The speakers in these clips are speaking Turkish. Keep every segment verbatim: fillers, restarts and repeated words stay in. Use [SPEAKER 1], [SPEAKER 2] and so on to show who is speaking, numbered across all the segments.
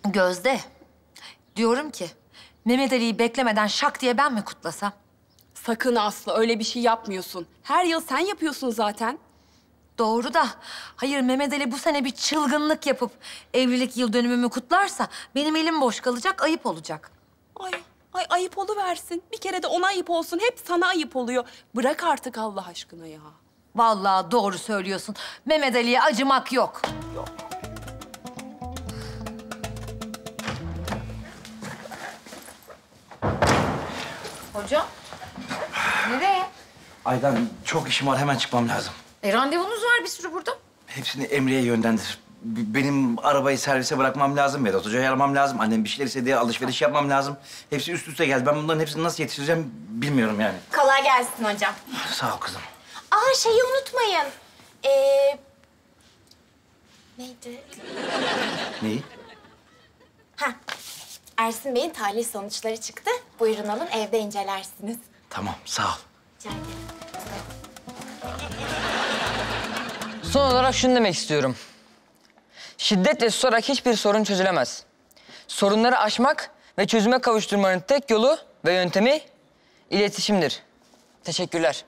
[SPEAKER 1] Gözde, diyorum ki Mehmet Ali'yi beklemeden şak diye ben mi kutlasam?
[SPEAKER 2] Sakın Aslı, öyle bir şey yapmıyorsun. Her yıl sen yapıyorsun zaten.
[SPEAKER 1] Doğru da, hayır Mehmet Ali bu sene bir çılgınlık yapıp evlilik yıl dönümümü kutlarsa benim elim boş kalacak, ayıp olacak.
[SPEAKER 2] Ay, ay ayıp oluversin. Bir kere de ona ayıp olsun. Hep sana ayıp oluyor. Bırak artık Allah aşkına ya.
[SPEAKER 1] Vallahi doğru söylüyorsun. Mehmet Ali'ye acımak yok.
[SPEAKER 2] Yok.
[SPEAKER 1] Hocam, nereye?
[SPEAKER 3] Aydan çok işim var, hemen çıkmam lazım.
[SPEAKER 1] E randevunuz var bir sürü burada.
[SPEAKER 3] Hepsini Emre'ye yönlendir. B- Benim arabayı servise bırakmam lazım, Vedat Hoca'yı aramam lazım. Annem bir şeyler istediği alışveriş yapmam lazım. Hepsi üst üste geldi. Ben bunların hepsini nasıl yetiştireceğim bilmiyorum yani.
[SPEAKER 4] Kolay gelsin hocam.
[SPEAKER 3] Sağ ol kızım.
[SPEAKER 4] Aa şeyi unutmayın. Ee, neydi?
[SPEAKER 3] Neyi?
[SPEAKER 4] Ha, Ersin Bey'in tahlil sonuçları çıktı. Buyurun alın, evde incelersiniz.
[SPEAKER 3] Tamam, sağ ol.
[SPEAKER 4] Rica ederim.
[SPEAKER 5] Son olarak şunu demek istiyorum. Şiddetle susarak hiçbir sorun çözülemez. Sorunları aşmak ve çözüme kavuşturmanın tek yolu ve yöntemi iletişimdir. Teşekkürler.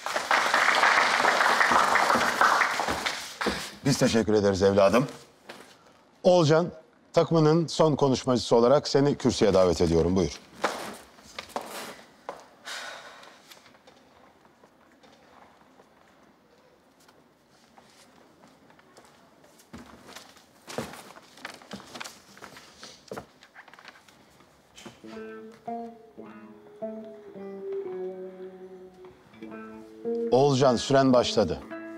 [SPEAKER 6] Biz teşekkür ederiz evladım. Oğulcan, takımının son konuşmacısı olarak seni kürsüye davet ediyorum. Buyur. Oğulcan, süren başladı.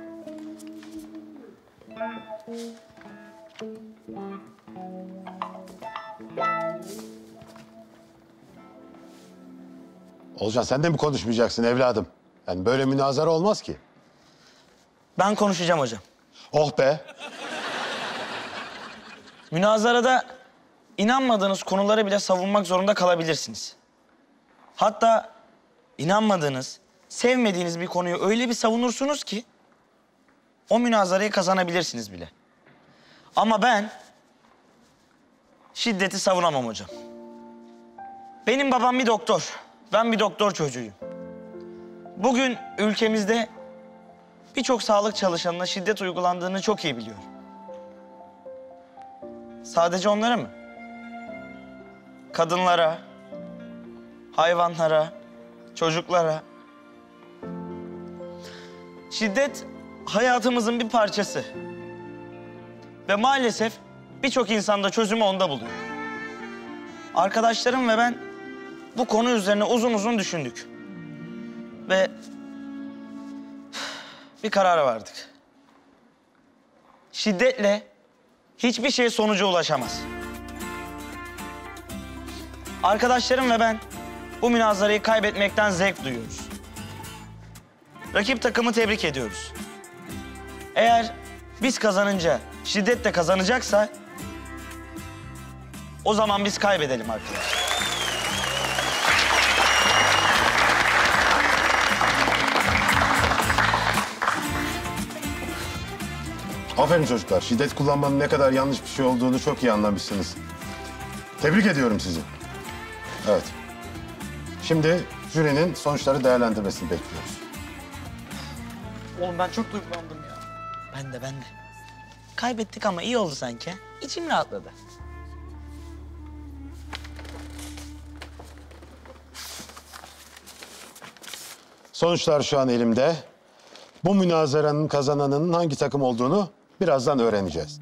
[SPEAKER 6] Oğulcan, sen de mi konuşmayacaksın evladım? Yani böyle münazara olmaz ki.
[SPEAKER 7] Ben konuşacağım hocam.
[SPEAKER 6] Oh be!
[SPEAKER 7] Münazarada inanmadığınız konuları bile savunmak zorunda kalabilirsiniz. Hatta inanmadığınız, sevmediğiniz bir konuyu öyle bir savunursunuz ki o münazarayı kazanabilirsiniz bile. Ama ben şiddeti savunamam hocam. Benim babam bir doktor. Ben bir doktor çocuğuyum. Bugün ülkemizde birçok sağlık çalışanına şiddet uygulandığını çok iyi biliyorum. Sadece onlara mı? Kadınlara, hayvanlara, çocuklara. Şiddet hayatımızın bir parçası. Ve maalesef birçok insan da çözümü onda buluyor. Arkadaşlarım ve ben bu konu üzerine uzun uzun düşündük. Ve bir karara vardık. Şiddetle hiçbir şey sonuca ulaşamaz. Arkadaşlarım ve ben bu münazarayı kaybetmekten zevk duyuyoruz. Rakip takımı tebrik ediyoruz. Eğer biz kazanınca şiddet de kazanacaksa o zaman biz kaybedelim arkadaşlar.
[SPEAKER 6] Aferin çocuklar. Şiddet kullanmanın ne kadar yanlış bir şey olduğunu çok iyi anlamışsınız. Tebrik ediyorum sizi. Evet. Şimdi jürinin sonuçları değerlendirmesini bekliyoruz.
[SPEAKER 7] Oğlum ben çok duygulandım ya. Ben de ben de. Kaybettik ama iyi oldu sanki. İçim rahatladı.
[SPEAKER 6] Sonuçlar şu an elimde. Bu münazaranın kazananının hangi takım olduğunu birazdan öğreneceğiz.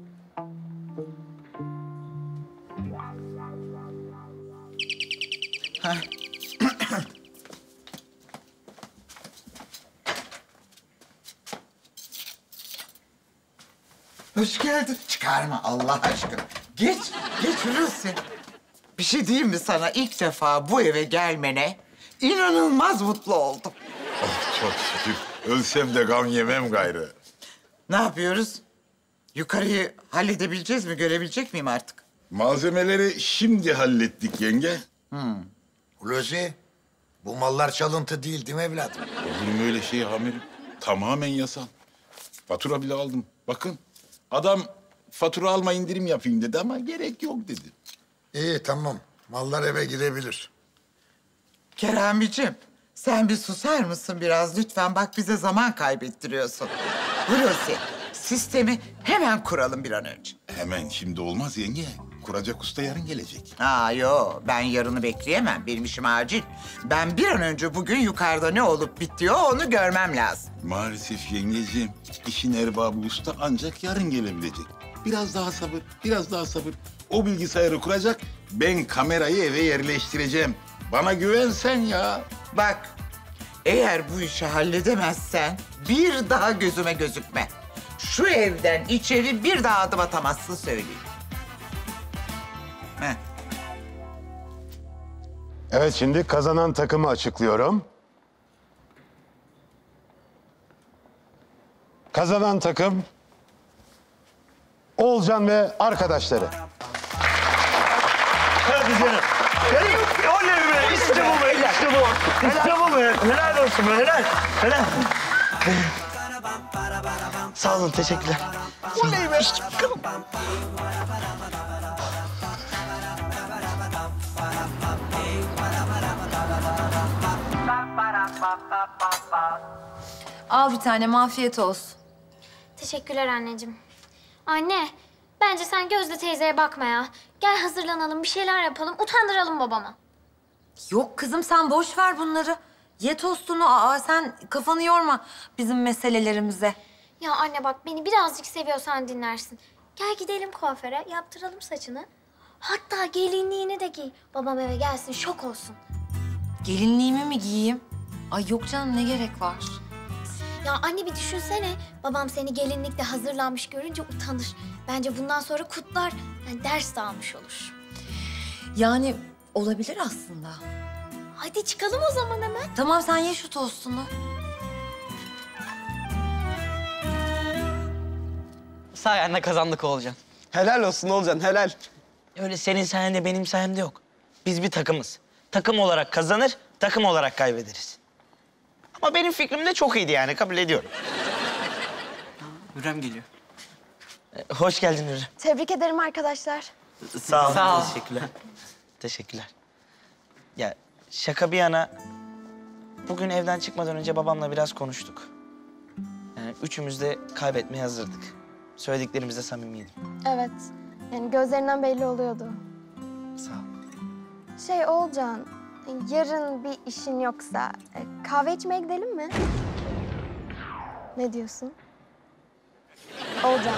[SPEAKER 8] Hoş geldin. Çıkarma Allah aşkına. Geç, geç Hulusi. Bir şey diyeyim mi sana? İlk defa bu eve gelmene inanılmaz mutlu oldum.
[SPEAKER 9] Oh, çok şükür. Ölsem de gam yemem gayrı.
[SPEAKER 8] Ne yapıyoruz? Yukarıyı halledebileceğiz mi? Görebilecek miyim artık?
[SPEAKER 9] Malzemeleri şimdi hallettik yenge.
[SPEAKER 10] Hulusi, bu mallar çalıntı değil değil mi evladım?
[SPEAKER 9] Olur mu öyle şey amirim? Tamamen yasal. Fatura bile aldım. Bakın, adam fatura alma indirim yapayım dedi ama gerek yok dedi.
[SPEAKER 10] İyi tamam. Mallar eve girebilir.
[SPEAKER 8] Keremiciğim, sen bir susar mısın biraz lütfen? Bak bize zaman kaybettiriyorsun. Hulusi, sistemi hemen kuralım bir an önce.
[SPEAKER 9] Hemen şimdi olmaz yenge. Kuracak usta yarın gelecek.
[SPEAKER 8] Aa yo, ben yarını bekleyemem. Benim işim acil. Ben bir an önce bugün yukarıda ne olup bitiyor onu görmem lazım.
[SPEAKER 9] Maalesef yengeciğim, işin erbabı usta ancak yarın gelebilecek. Biraz daha sabır, biraz daha sabır. O bilgisayarı kuracak, ben kamerayı eve yerleştireceğim. Bana güven sen ya.
[SPEAKER 8] Bak, eğer bu işi halledemezsen bir daha gözüme gözükme. Şu evden içeri bir daha adım atamazsın söyleyeyim. Heh.
[SPEAKER 6] Evet, şimdi kazanan takımı açıklıyorum. Kazanan takım Oğulcan ve arkadaşları.
[SPEAKER 7] Hadi canım. Oley be, işte bu be, işte bu. İşte bu be, helal olsun be, helal. Helal. Sağ olun, teşekkürler. Oley be. İşte bakalım.
[SPEAKER 1] Al bir tane, afiyet olsun.
[SPEAKER 11] Teşekkürler anneciğim. Anne, bence sen Gözde teyzeye bakma ya. Gel hazırlanalım, bir şeyler yapalım, utandıralım babamı.
[SPEAKER 1] Yok kızım, sen boş ver bunları. Ye tostunu, aa sen kafanı yorma bizim meselelerimize.
[SPEAKER 11] Ya anne bak, beni birazcık seviyorsan dinlersin. Gel gidelim kuaföre, yaptıralım saçını. Hatta gelinliğini de giy. Babam eve gelsin, şok olsun.
[SPEAKER 1] Gelinliğimi mi giyeyim? Ay yok canım, ne gerek var?
[SPEAKER 11] Ya anne bir düşünsene. Babam seni gelinlikle hazırlanmış görünce utanır. Bence bundan sonra kutlar. Yani ders de almış olur.
[SPEAKER 1] Yani olabilir aslında.
[SPEAKER 11] Hadi çıkalım o zaman hemen.
[SPEAKER 1] Tamam, sen ye şu tostunu.
[SPEAKER 5] Sayende kazandık Oğulcan.
[SPEAKER 7] Helal olsun Olcan, helal. Öyle senin sayende, benim sayemde yok. Biz bir takımız. Takım olarak kazanır, takım olarak kaybederiz. Ama benim fikrim de çok iyiydi yani, kabul ediyorum.
[SPEAKER 5] Hürrem geliyor.
[SPEAKER 7] Ee, hoş geldin Hürrem.
[SPEAKER 11] Tebrik ederim arkadaşlar.
[SPEAKER 7] Sağ ol.
[SPEAKER 5] Sağ ol.
[SPEAKER 7] Teşekkürler. Teşekkürler. Ya şaka bir yana, bugün evden çıkmadan önce babamla biraz konuştuk. Yani üçümüz de kaybetmeye hazırdık. Söylediklerimizde samimiydim.
[SPEAKER 12] Evet. Yani gözlerinden belli oluyordu.
[SPEAKER 7] Sağ ol.
[SPEAKER 12] Şey Oğulcan, yarın bir işin yoksa e, kahve içmeye gidelim mi? Ne diyorsun? Oğulcan.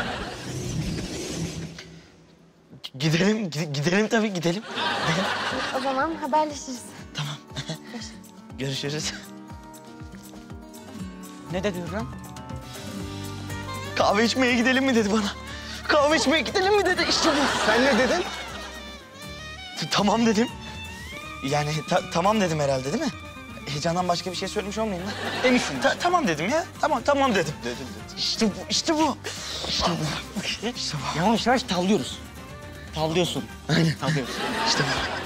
[SPEAKER 7] Gidelim, gi- gidelim tabii, gidelim. Gidelim.
[SPEAKER 12] O zaman haberleşiriz.
[SPEAKER 7] Tamam. Görüşürüz. Ne dedi Hürrem? Kahve içmeye gidelim mi dedi bana. Kahve içmeye gidelim mi dedi, işte bu. Sen ne dedin? T- Tamam dedim. Yani ta- tamam dedim herhalde, değil mi? Heyecandan başka bir şey söylemiş olmayayım lan. Eminsin. Ta- tamam dedim ya. Tamam, tamam dedim. Dedim, dedim. İşte bu, işte bu. İşte bu. İşte bu.
[SPEAKER 5] Yavaş yavaş tavlıyoruz. Tavlıyorsun.
[SPEAKER 7] Aynen.
[SPEAKER 5] Tavlıyoruz.
[SPEAKER 7] İşte bu.